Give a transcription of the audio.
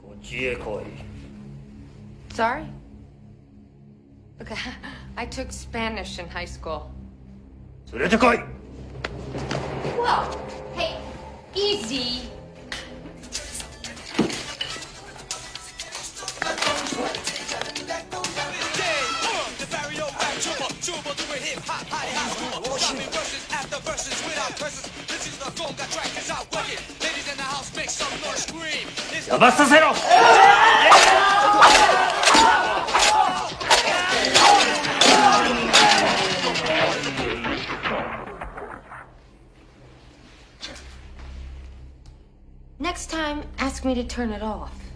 家来い。 Sorry? Look, I took Spanish in high school. 連れてこい。 Whoa! Hey, easy. Next time, ask me to turn it off.